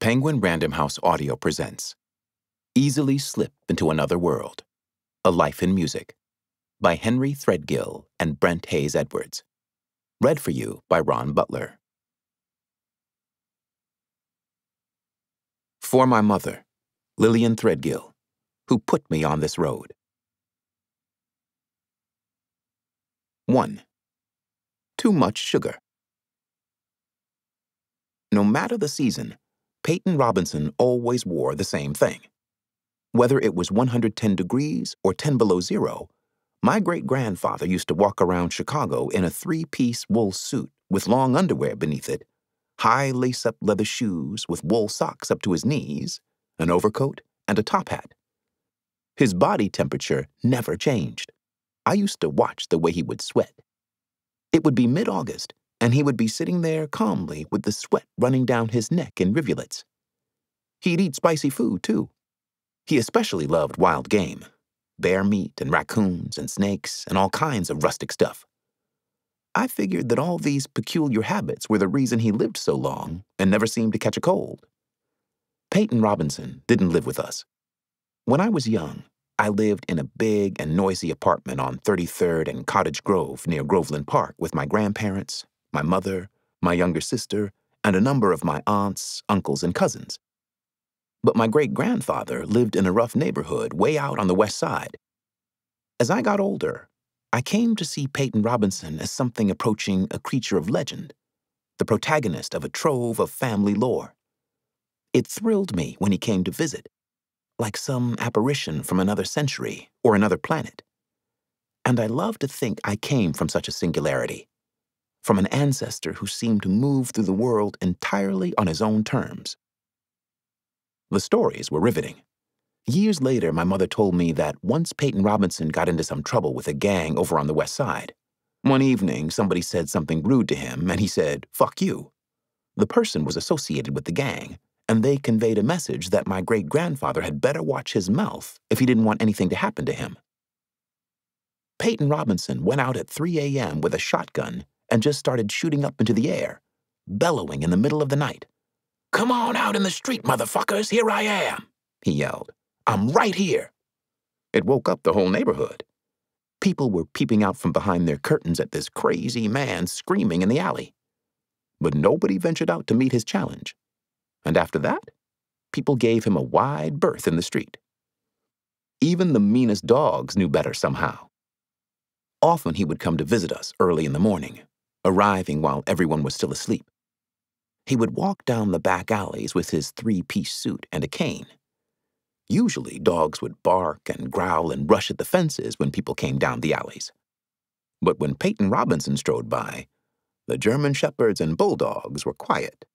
Penguin Random House Audio presents Easily Slip into Another World, A Life in Music by Henry Threadgill and Brent Hayes Edwards. Read for you by Ron Butler. For my mother, Lillian Threadgill, who put me on this road. 1. Too much sugar. No matter the season, Peyton Robinson always wore the same thing. Whether it was 110 degrees or 10 below zero, my great-grandfather used to walk around Chicago in a three-piece wool suit with long underwear beneath it, high lace-up leather shoes with wool socks up to his knees, an overcoat, and a top hat. His body temperature never changed. I used to watch the way he would sweat. It would be mid-August, and he would be sitting there calmly with the sweat running down his neck in rivulets. He'd eat spicy food, too. He especially loved wild game, bear meat and raccoons and snakes and all kinds of rustic stuff. I figured that all these peculiar habits were the reason he lived so long and never seemed to catch a cold. Peyton Robinson didn't live with us. When I was young, I lived in a big and noisy apartment on 33rd and Cottage Grove near Groveland Park with my grandparents, my mother, my younger sister, and a number of my aunts, uncles, and cousins. But my great-grandfather lived in a rough neighborhood way out on the west side. As I got older, I came to see Peyton Robinson as something approaching a creature of legend, the protagonist of a trove of family lore. It thrilled me when he came to visit, like some apparition from another century or another planet. And I love to think I came from such a singularity, from an ancestor who seemed to move through the world entirely on his own terms. The stories were riveting. Years later, my mother told me that once Peyton Robinson got into some trouble with a gang over on the west side. One evening, somebody said something rude to him, and he said, "Fuck you." The person was associated with the gang, and they conveyed a message that my great-grandfather had better watch his mouth if he didn't want anything to happen to him. Peyton Robinson went out at 3 a.m. with a shotgun and just started shooting up into the air, bellowing in the middle of the night. "Come on out in the street, motherfuckers, here I am," he yelled. "I'm right here." It woke up the whole neighborhood. People were peeping out from behind their curtains at this crazy man screaming in the alley. But nobody ventured out to meet his challenge. And after that, people gave him a wide berth in the street. Even the meanest dogs knew better somehow. Often he would come to visit us early in the morning, arriving while everyone was still asleep. He would walk down the back alleys with his three-piece suit and a cane. Usually, dogs would bark and growl and rush at the fences when people came down the alleys. But when Peyton Robinson strode by, the German shepherds and bulldogs were quiet.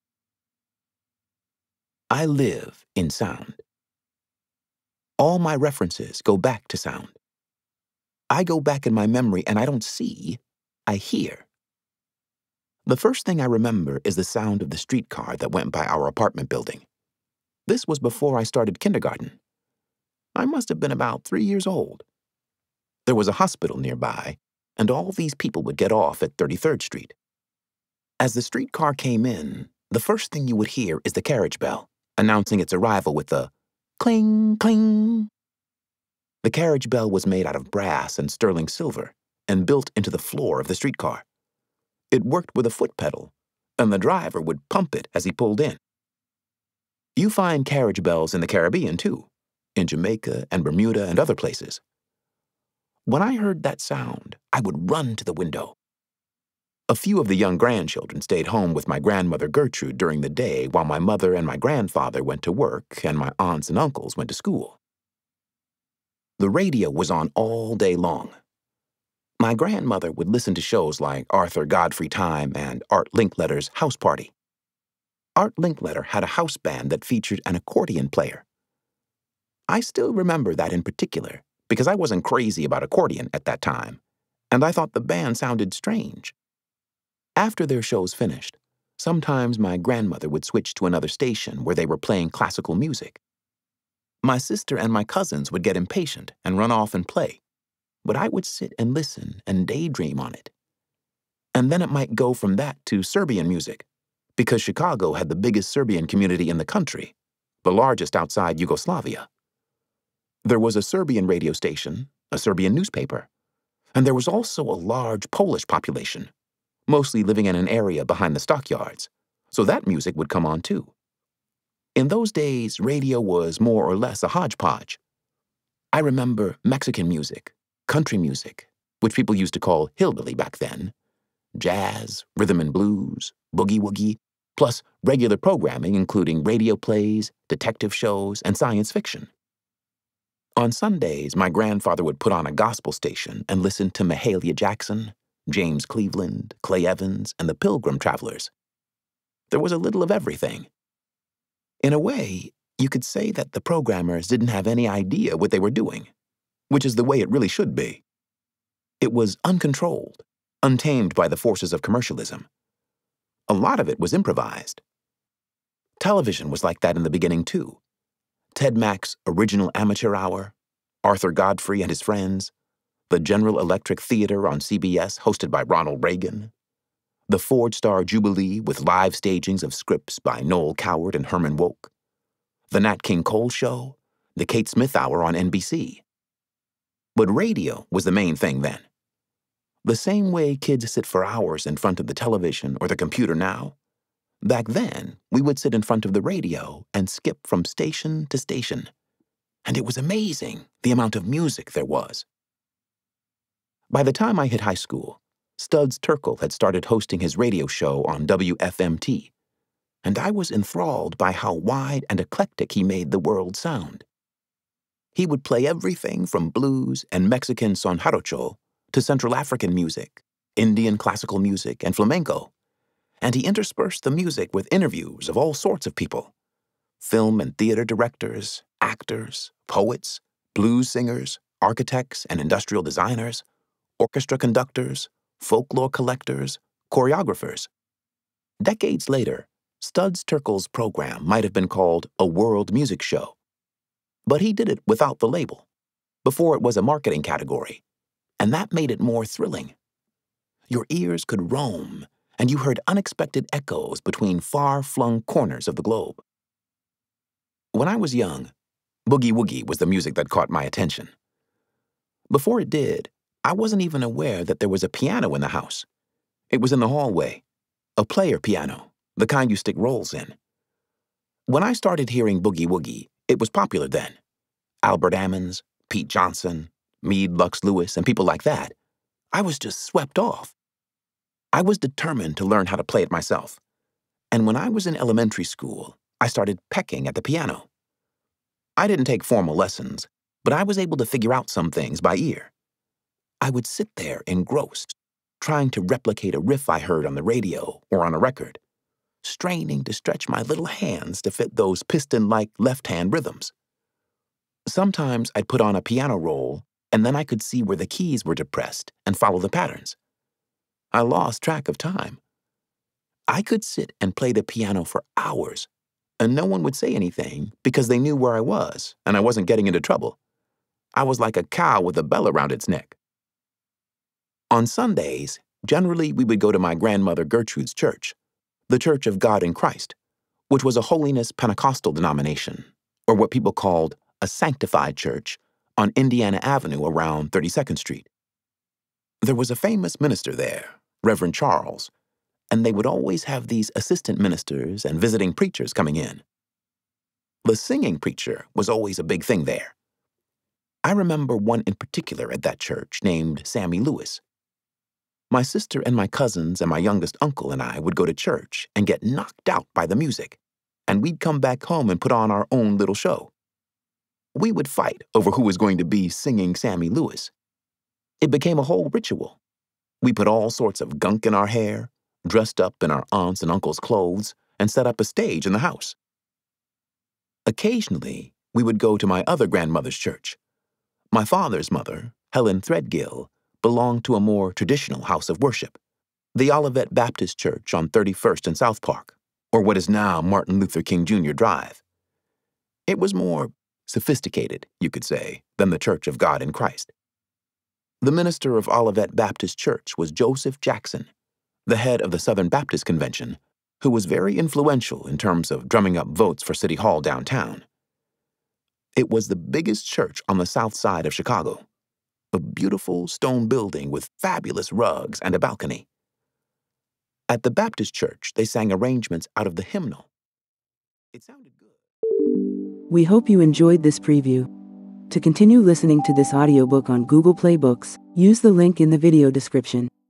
I live in sound. All my references go back to sound. I go back in my memory and I don't see, I hear. The first thing I remember is the sound of the streetcar that went by our apartment building. This was before I started kindergarten. I must have been about 3 years old. There was a hospital nearby, and all these people would get off at 33rd Street. As the streetcar came in, the first thing you would hear is the carriage bell, announcing its arrival with the cling, cling. The carriage bell was made out of brass and sterling silver and built into the floor of the streetcar. It worked with a foot pedal, and the driver would pump it as he pulled in. You find carriage bells in the Caribbean, too, in Jamaica and Bermuda and other places. When I heard that sound, I would run to the window. A few of the young grandchildren stayed home with my grandmother Gertrude during the day while my mother and my grandfather went to work and my aunts and uncles went to school. The radio was on all day long. My grandmother would listen to shows like Arthur Godfrey Time and Art Linkletter's House Party. Art Linkletter had a house band that featured an accordion player. I still remember that in particular because I wasn't crazy about accordion at that time, and I thought the band sounded strange. After their shows finished, sometimes my grandmother would switch to another station where they were playing classical music. My sister and my cousins would get impatient and run off and play, but I would sit and listen and daydream on it. And then it might go from that to Serbian music, because Chicago had the biggest Serbian community in the country, the largest outside Yugoslavia. There was a Serbian radio station, a Serbian newspaper, and there was also a large Polish population, mostly living in an area behind the stockyards, so that music would come on too. In those days, radio was more or less a hodgepodge. I remember Mexican music, country music, which people used to call hillbilly back then, jazz, rhythm and blues, boogie-woogie, plus regular programming including radio plays, detective shows, and science fiction. On Sundays, my grandfather would put on a gospel station and listen to Mahalia Jackson, James Cleveland, Clay Evans, and the Pilgrim Travelers. There was a little of everything. In a way, you could say that the programmers didn't have any idea what they were doing, which is the way it really should be. It was uncontrolled, untamed by the forces of commercialism. A lot of it was improvised. Television was like that in the beginning, too. Ted Mack's Original Amateur Hour, Arthur Godfrey and His Friends, the General Electric Theater on CBS hosted by Ronald Reagan, the Ford Star Jubilee with live stagings of scripts by Noel Coward and Herman Wouk, the Nat King Cole Show, the Kate Smith Hour on NBC. But radio was the main thing then. The same way kids sit for hours in front of the television or the computer now, back then we would sit in front of the radio and skip from station to station. And it was amazing the amount of music there was. By the time I hit high school, Studs Terkel had started hosting his radio show on WFMT, and I was enthralled by how wide and eclectic he made the world sound. He would play everything from blues and Mexican son jarocho to Central African music, Indian classical music, and flamenco, and he interspersed the music with interviews of all sorts of people: film and theater directors, actors, poets, blues singers, architects and industrial designers, orchestra conductors, folklore collectors, choreographers. Decades later, Studs Terkel's program might have been called a world music show, but he did it without the label, before it was a marketing category, and that made it more thrilling. Your ears could roam, and you heard unexpected echoes between far-flung corners of the globe. When I was young, boogie-woogie was the music that caught my attention. Before it did, I wasn't even aware that there was a piano in the house. It was in the hallway, a player piano, the kind you stick rolls in. When I started hearing boogie-woogie, it was popular then. Albert Ammons, Pete Johnson, Meade Lux Lewis, and people like that. I was just swept off. I was determined to learn how to play it myself. And when I was in elementary school, I started pecking at the piano. I didn't take formal lessons, but I was able to figure out some things by ear. I would sit there engrossed, trying to replicate a riff I heard on the radio or on a record, straining to stretch my little hands to fit those piston-like left-hand rhythms. Sometimes I'd put on a piano roll, and then I could see where the keys were depressed and follow the patterns. I lost track of time. I could sit and play the piano for hours, and no one would say anything because they knew where I was and I wasn't getting into trouble. I was like a cow with a bell around its neck. On Sundays, generally we would go to my grandmother Gertrude's church, the Church of God in Christ, which was a holiness Pentecostal denomination, or what people called a sanctified church, on Indiana Avenue around 32nd Street. There was a famous minister there, Reverend Charles, and they would always have these assistant ministers and visiting preachers coming in. The singing preacher was always a big thing there. I remember one in particular at that church named Sammy Lewis. My sister and my cousins and my youngest uncle and I would go to church and get knocked out by the music, and we'd come back home and put on our own little show. We would fight over who was going to be singing Sammy Lewis. It became a whole ritual. We put all sorts of gunk in our hair, dressed up in our aunts' and uncles' clothes, and set up a stage in the house. Occasionally, we would go to my other grandmother's church. My father's mother, Helen Threadgill, belonged to a more traditional house of worship, the Olivet Baptist Church on 31st and South Park, or what is now Martin Luther King Jr. Drive. It was more sophisticated, you could say, than the Church of God in Christ. The minister of Olivet Baptist Church was Joseph Jackson, the head of the Southern Baptist Convention, who was very influential in terms of drumming up votes for City Hall downtown. It was the biggest church on the south side of Chicago, a beautiful stone building with fabulous rugs and a balcony. At the Baptist church, they sang arrangements out of the hymnal. It sounded good. We hope you enjoyed this preview. To continue listening to this audiobook on Google Play Books, use the link in the video description.